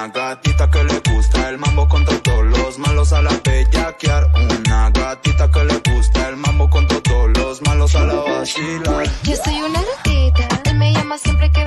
Una gatita que le gusta el mambo con todos los malos a la bellaquear. Una gatita que le gusta el mambo con todos los malos a la vacilar. Yo soy una gatita, él me llama siempre que